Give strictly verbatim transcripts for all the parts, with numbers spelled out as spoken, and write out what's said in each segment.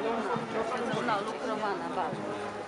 No, lukrowana bardzo.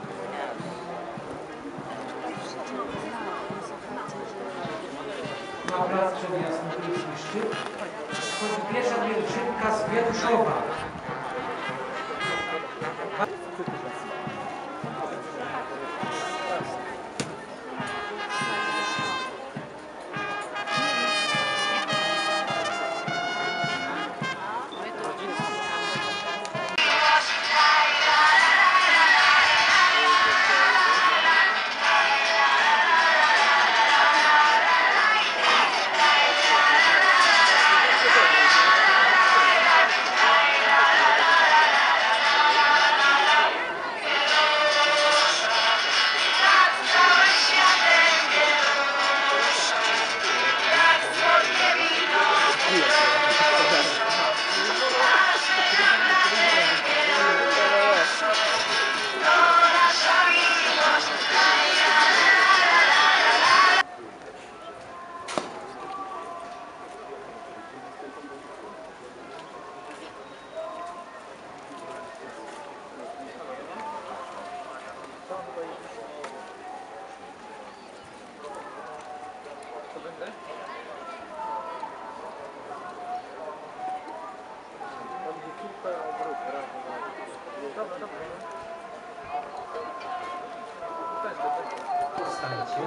Na plac przed Jasnogórski szczyt wchodzi pierwsza pielgrzymka z Wieruszowa. Powstańcie.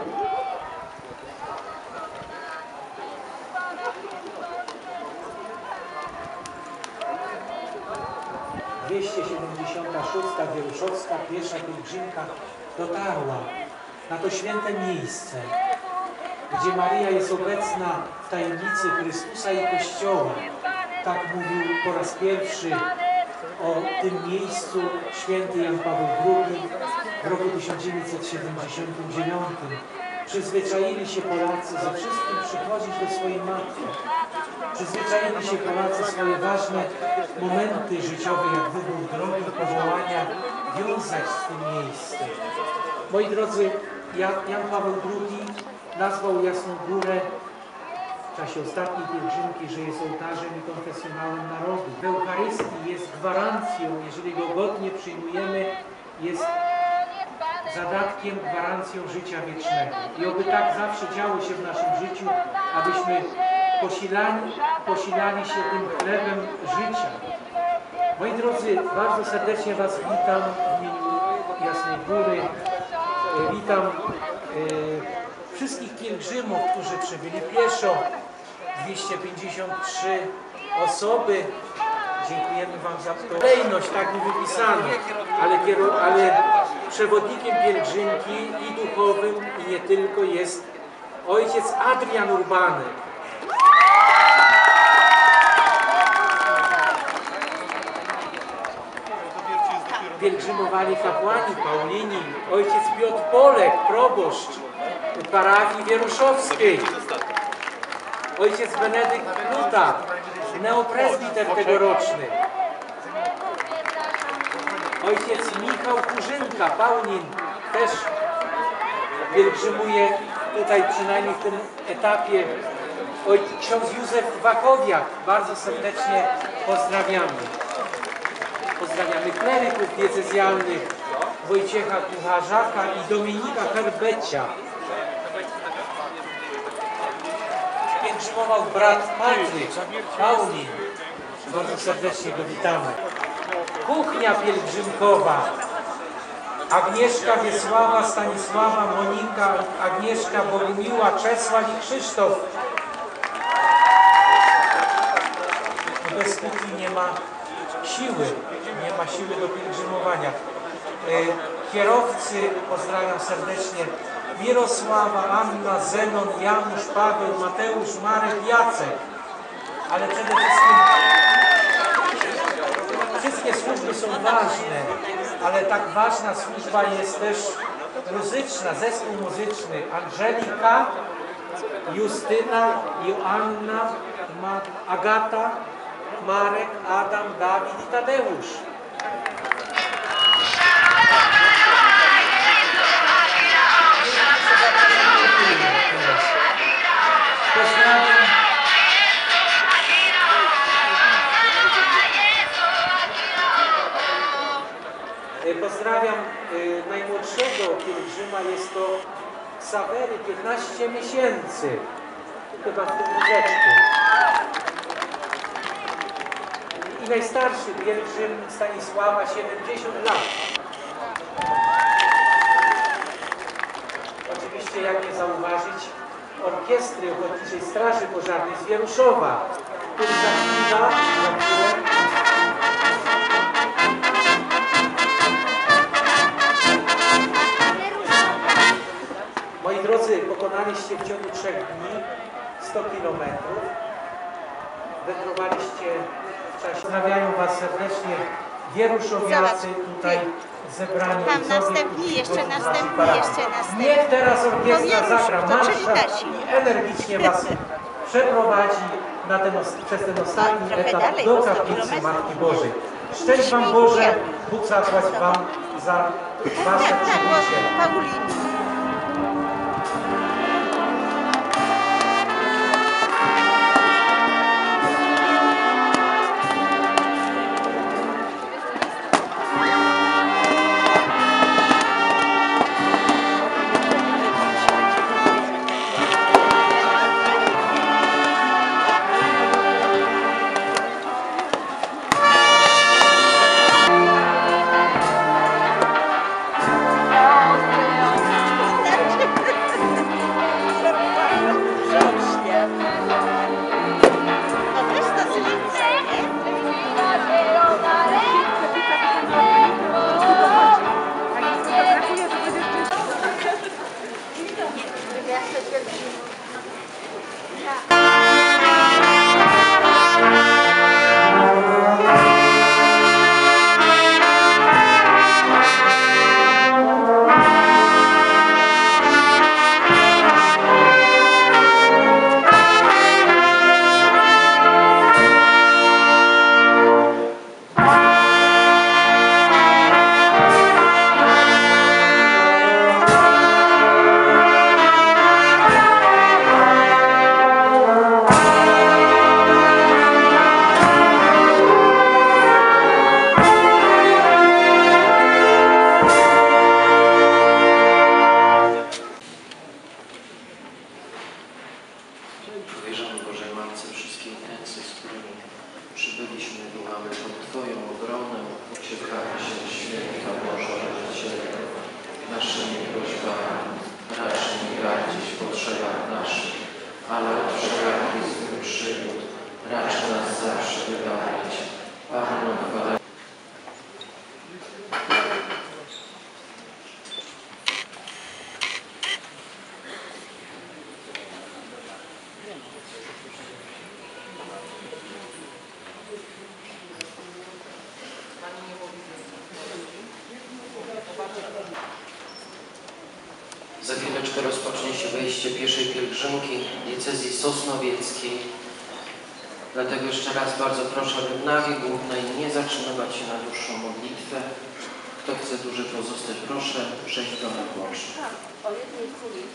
dwieście siedemdziesiąta szósta Wieruszowska pierwsza pielgrzymka dotarła na to święte miejsce, gdzie Maryja jest obecna w tajemnicy Chrystusa i Kościoła. Tak mówił po raz pierwszy o tym miejscu święty Jan Paweł drugi w roku tysiąc dziewięćset siedemdziesiątym dziewiątym. Przyzwyczaili się Polacy ze wszystkim przychodzić do swojej matki. Przyzwyczaili się Polacy swoje ważne momenty życiowe, jak wybór drogi, powołania, wiązać z tym miejscem. Moi drodzy, Jan Paweł drugi nazwał Jasną Górę w czasie ostatniej pielgrzymki, że jest ołtarzem i konfesjonałem narodu. W Eucharystii jest gwarancją, jeżeli go godnie przyjmujemy, jest zadatkiem, gwarancją życia wiecznego. I oby tak zawsze działo się w naszym życiu, abyśmy posilani, posilali się tym chlebem życia. Moi drodzy, bardzo serdecznie Was witam w imieniu Jasnej Góry. Witam e, wszystkich pielgrzymów, którzy przybyli pieszo. dwieście pięćdziesiąt trzy osoby. Dziękujemy Wam za to. Kolejność tak mi wypisano, ale, ale przewodnikiem pielgrzymki i duchowym, i nie tylko, jest ojciec Adrian Urbanek. Pielgrzymowali kapłani Paulini, ojciec Piotr Polek, proboszcz parafii wieruszowskiej, ojciec Benedykt Kluta, neopresbiter tegoroczny, ojciec Michał Kurzynka, Paunin, też pielgrzymuje tutaj przynajmniej w tym etapie, ojciec ksiądz Józef Wachowiak, bardzo serdecznie pozdrawiamy. Pozdrawiamy kleryków diecezjalnych Wojciecha Kucharzaka i Dominika Herbecia. Pielgrzymował brat Patryk Paulin. Bardzo serdecznie go witamy. Kuchnia pielgrzymkowa. Agnieszka Wiesława, Stanisława, Monika, Agnieszka, Bogumiła, Czesław i Krzysztof. Bez kuchni nie ma siły, nie ma siły do pielgrzymowania. Kierowcy, pozdrawiam serdecznie, Mirosława, Anna, Zenon, Janusz, Paweł, Mateusz, Marek, Jacek. Ale przede wszystkim wszystkie służby są ważne, ale tak ważna służba jest też muzyczna, zespół muzyczny. Angelika, Justyna, Joanna, Agata, Marek, Adam, Dawid i Tadeusz. Pozdrawiam. Pozdrawiam y, najmłodszego pielgrzyma, jest to Ksawery, piętnaście miesięcy, chyba w tym wózeczku. I najstarszy pielgrzym Stanisława, siedemdziesiąt lat. Oczywiście, jak nie zauważyć, orkiestry Ochotniczej Straży Pożarnej z Wieruszowa, który za chwilę, za chwilę moi drodzy, pokonaliście w ciągu trzech dni sto kilometrów. Wędrowaliście w czasie. Pozdrawiają Was serdecznie wieruszowiacy tutaj zebrani. Tam następni, jeszcze następni, jeszcze następni. Niech teraz orkiestra zagra marsz i energicznie Was przeprowadzi na ten, przez ten ostatni Trochę etap dalej, do bo sto kaplicy kilometrów. Matki Bożej. Szczęść Wam Boże, Bóg zapłać Wam za Wasze Tak, tak, przybycie. bo Paulina. Powierzamy Bożej Matce wszystkie intencje, z którymi przybyliśmy, wołamy pod Twoją obronę, uciekamy się, święta Boża Rodzicielko, naszymi prośbami, racz nie gardzić w potrzebach naszych, ale od wszelaki zły przygód, racz nas zawsze wybawić. Panno chwalę. Za chwileczkę rozpocznie się wejście pieszej pielgrzymki diecezji sosnowieckiej. Dlatego jeszcze raz bardzo proszę, aby w nawie głównej nie zatrzymywać się na dłuższą modlitwę. Kto chce dłużej pozostać, proszę przejść do najmłodszych. O jednej kuli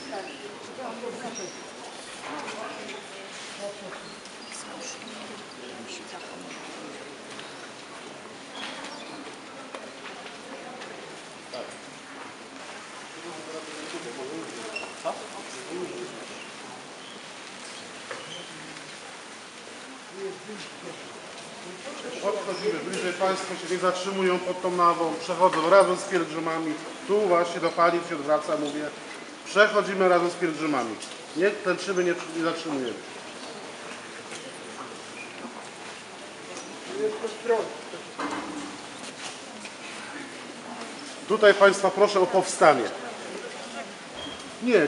Podchodzimy bliżej, Państwo się nie zatrzymują pod tą nawą, przechodzą razem z pielgrzymami. Tu właśnie do Pani się odwraca, mówię. Przechodzimy razem z pielgrzymami. Nie tęczymy, nie, nie zatrzymujemy. Tutaj Państwa proszę o powstanie. Nie.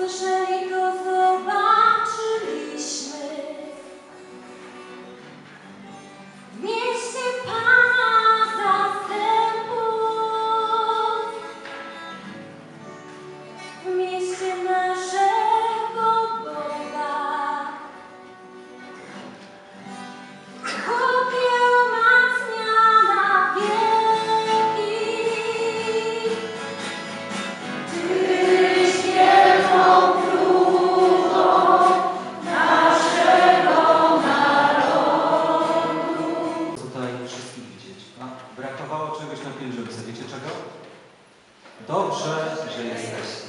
usłyszeli, to zobaczyliśmy. W mieście Pana zastępów, w mieście naszego Boga. Bóg je umacnia na wieki. Tyś wielką próbą naszego narodu. Tutaj wszystkich widzieć. A brakowało czegoś na pielgrzymce. Wiecie czego? Dobrze, że jesteście.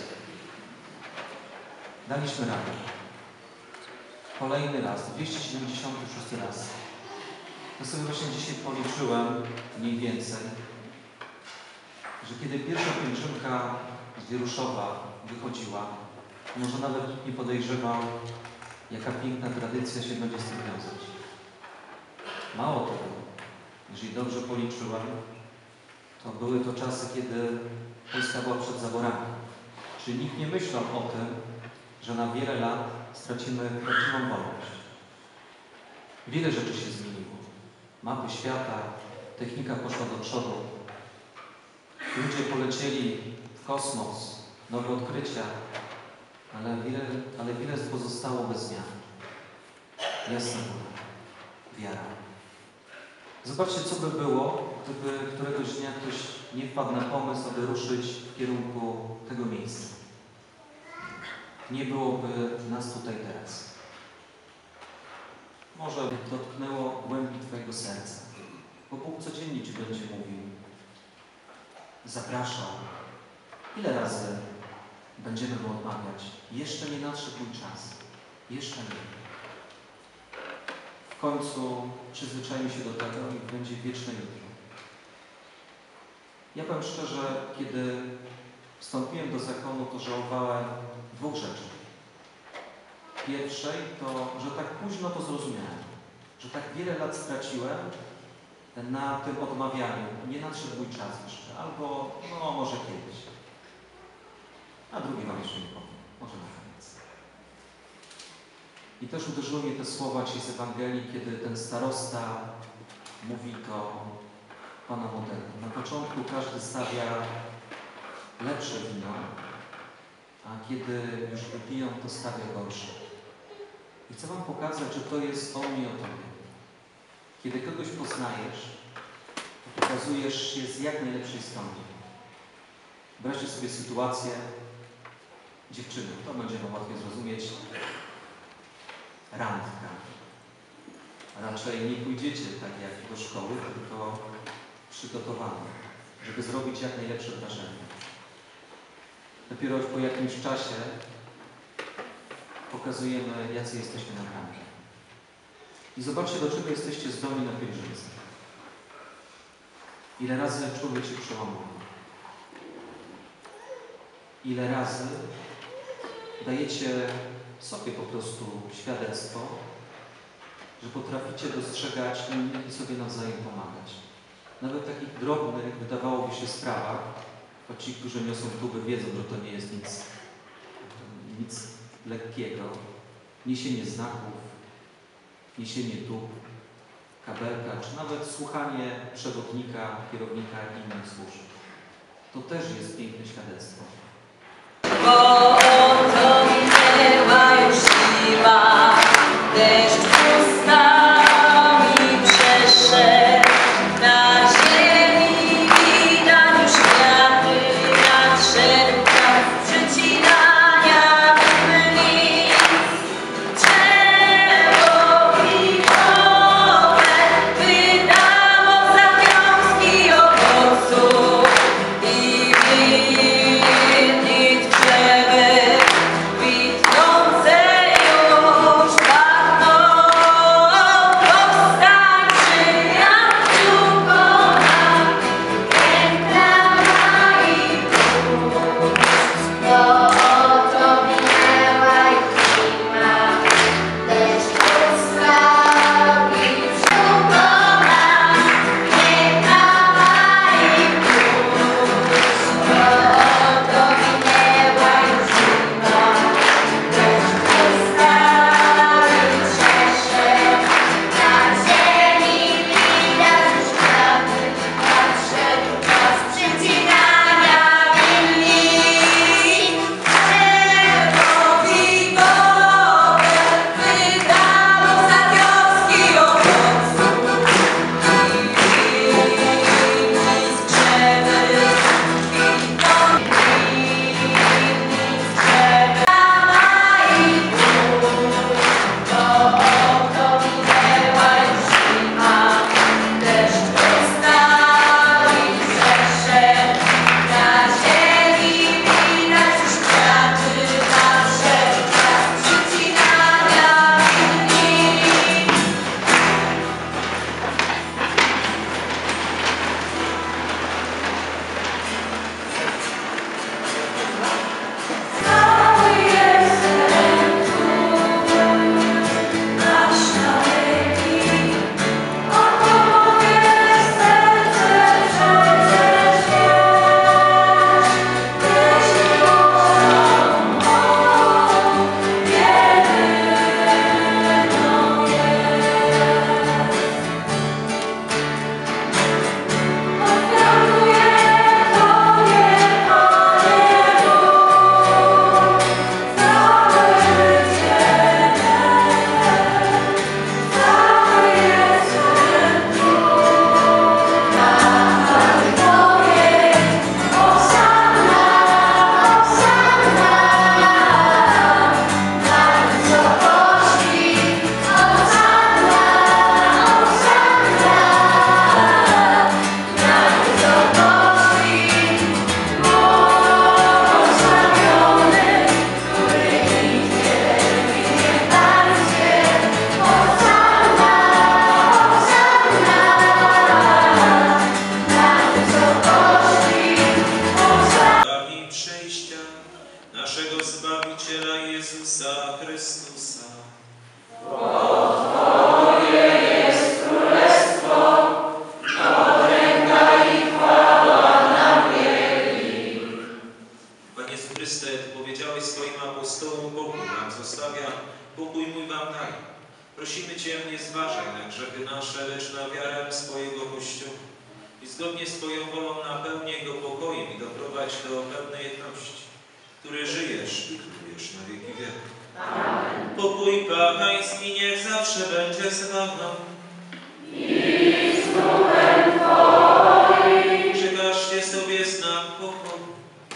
Daliśmy radę. Kolejny raz, dwieście siedemdziesiąty szósty raz. To sobie właśnie dzisiaj policzyłem mniej więcej, że kiedy pierwsza pielgrzymka z Wieruszowa wychodziła, może nawet nikt nie podejrzewał, jaka piękna tradycja się będzie z tym wiązać. Mało tego, jeżeli dobrze policzyłem, to były to czasy, kiedy Polska była przed zaborami. Czyli nikt nie myślał o tym, że na wiele lat stracimy prawdziwą wolność. Wiele rzeczy się zmieniło. Mapy świata, technika poszła do przodu. Ludzie polecieli w kosmos, nowe odkrycia, ale wiele, ale wiele pozostało bez zmian. Jasna wola, wiara. Zobaczcie, co by było, gdyby któregoś dnia ktoś nie wpadł na pomysł, aby ruszyć w kierunku tego miejsca. Nie byłoby nas tutaj teraz. Może dotknęło głębi Twojego serca, bo Bóg codziennie Ci będzie mówił, zapraszał. Ile razy będziemy Mu odmawiać? Jeszcze nie nadszedł mój czas. Jeszcze nie. W końcu przyzwyczajmy się do tego i będzie wieczne jutro. Ja powiem szczerze, kiedy wstąpiłem do zakonu, to żałowałem dwóch rzeczy. Pierwszej to, że tak późno to zrozumiałem, że tak wiele lat straciłem na tym odmawianiu. Nie nadszedł mój czas jeszcze, albo no może kiedyś. A drugi wam jeszcze nie powiem, może na koniec. I też uderzyły mnie te słowa ci z Ewangelii, kiedy ten starosta mówi to Pana modelu. Na początku każdy stawia lepsze wino, a kiedy już wypiją, to stawia gorsze. I chcę Wam pokazać, że to jest o mnie, o Tobie. Kiedy kogoś poznajesz, to pokazujesz się z jak najlepszej strony. Wyobraźcie sobie sytuację, dziewczyny, to będzie Wam łatwiej zrozumieć, randka. Raczej nie pójdziecie tak jak do szkoły, tylko przygotowane, żeby zrobić jak najlepsze wrażenie. Dopiero po jakimś czasie pokazujemy, jacy jesteśmy naprawdę. I zobaczcie, do czego jesteście zdolni na pielgrzymce. Ile razy człowiek się przełamuje. Ile razy dajecie sobie po prostu świadectwo, że potraficie dostrzegać innych i sobie nawzajem pomagać. Nawet w takich drobnych, wydawałoby się, sprawach, choć ci, którzy niosą tuby, wiedzą, że to nie jest nic, nic lekkiego. Niesienie znaków, niesienie tub, kabelka, czy nawet słuchanie przewodnika, kierownika innych służb. To też jest piękne świadectwo. Bo oto minęła już zima, deszcz ustami przeszedł, na ziemi widać już kwiaty, nadszedł czas przecinania lic. Drzewo wikowe wydało zawiązki owoców i winnych drzewy. doprowadź do pełnej jedności, który żyjesz i królujesz na wieki wieków. Pokój Pański niech zawsze będzie z Wami. Przekażcie sobie znak pokoju.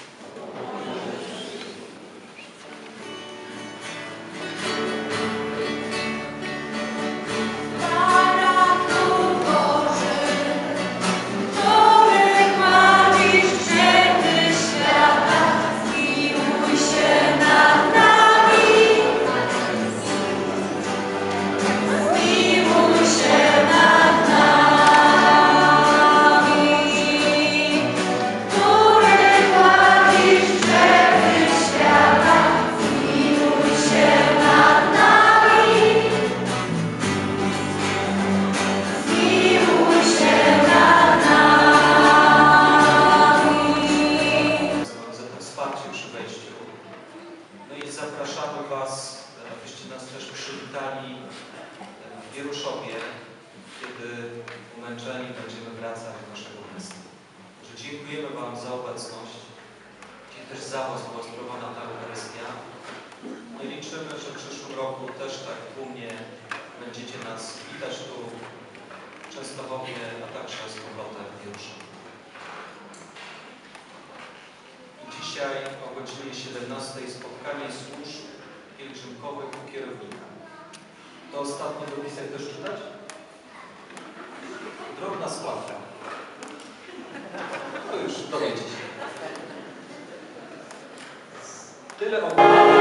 Zapraszamy Was, abyście nas też przywitali w Wieruszowie, kiedy umęczeni będziemy wracać do naszego miasta. Że dziękujemy Wam za obecność, kiedy też za Was była sprawowana ta Eucharystia. No i liczymy, że w przyszłym roku też tak tłumnie będziecie nas witać tu w Częstochowie, a także z powrotem w Wieruszowie. Dzisiaj o godzinie siedemnastej spotkanie służb pielgrzymkowych u kierownika. To ostatni dopisek też czytać? Drobna składka. To już dowiecie się. Tyle o